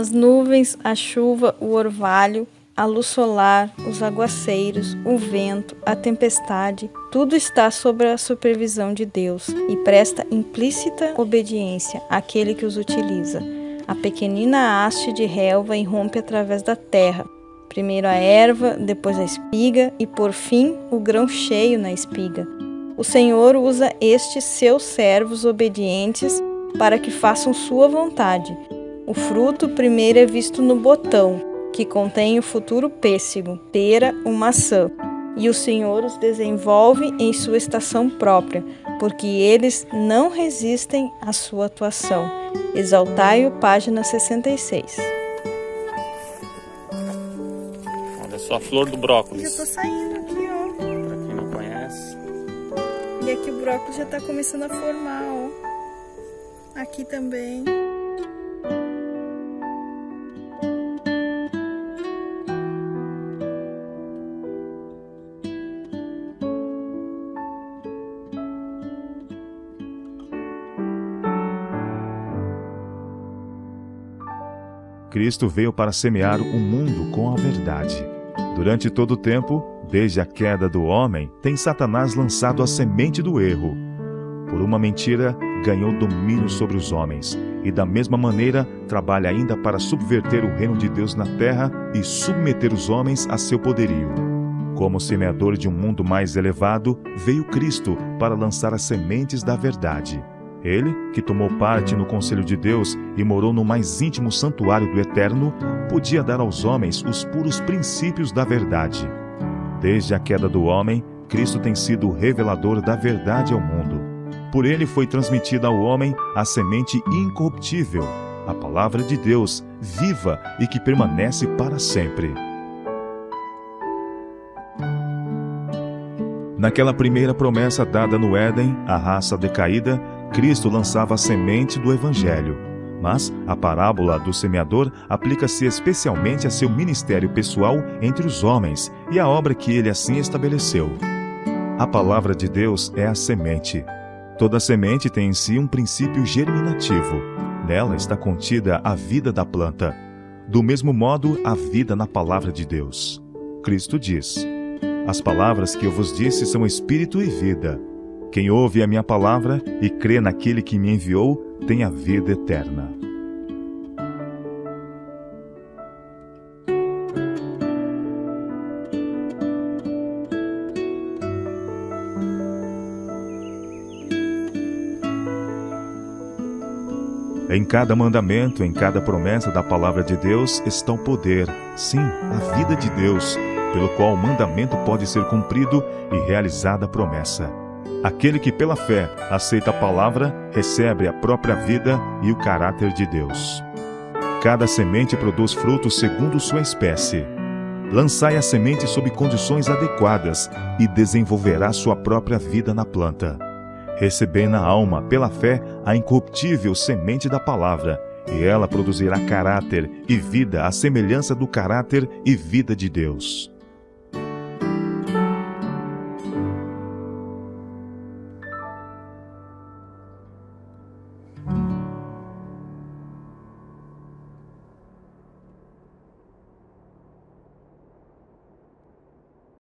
As nuvens, a chuva, o orvalho, a luz solar, os aguaceiros, o vento, a tempestade, tudo está sob a supervisão de Deus e presta implícita obediência àquele que os utiliza. A pequenina haste de relva irrompe através da terra, primeiro a erva, depois a espiga e, por fim, o grão cheio na espiga. O Senhor usa estes seus servos obedientes para que façam sua vontade. O fruto primeiro é visto no botão, que contém o futuro pêssego, pera ou maçã, e o Senhor os desenvolve em sua estação própria, porque eles não resistem à sua atuação. Exaltai-o, página 66. Olha só a flor do brócolis. Já tá saindo aqui, ó. Pra quem não conhece. E aqui o brócolis já tá começando a formar, ó. Aqui também. Cristo veio para semear o mundo com a verdade. Durante todo o tempo, desde a queda do homem, tem Satanás lançado a semente do erro. Por uma mentira, ganhou domínio sobre os homens e, da mesma maneira, trabalha ainda para subverter o reino de Deus na terra e submeter os homens a seu poderio. Como semeador de um mundo mais elevado, veio Cristo para lançar as sementes da verdade. Ele, que tomou parte no conselho de Deus e morou no mais íntimo santuário do Eterno, podia dar aos homens os puros princípios da verdade. Desde a queda do homem, Cristo tem sido o revelador da verdade ao mundo. Por ele foi transmitida ao homem a semente incorruptível, a palavra de Deus, viva e que permanece para sempre. Naquela primeira promessa dada no Éden, à raça decaída, Cristo lançava a semente do Evangelho. Mas a parábola do semeador aplica-se especialmente a seu ministério pessoal entre os homens e à obra que ele assim estabeleceu. A palavra de Deus é a semente. Toda semente tem em si um princípio germinativo. Nela está contida a vida da planta. Do mesmo modo, a vida na palavra de Deus. Cristo diz: "As palavras que eu vos disse são espírito e vida. Quem ouve a minha palavra e crê naquele que me enviou, tem a vida eterna." Em cada mandamento, em cada promessa da palavra de Deus está o poder, sim, a vida de Deus, pelo qual o mandamento pode ser cumprido e realizada a promessa. Aquele que pela fé aceita a palavra, recebe a própria vida e o caráter de Deus. Cada semente produz frutos segundo sua espécie. Lançai a semente sob condições adequadas e desenvolverá sua própria vida na planta. Recebei na alma, pela fé, a incorruptível semente da palavra, e ela produzirá caráter e vida à semelhança do caráter e vida de Deus.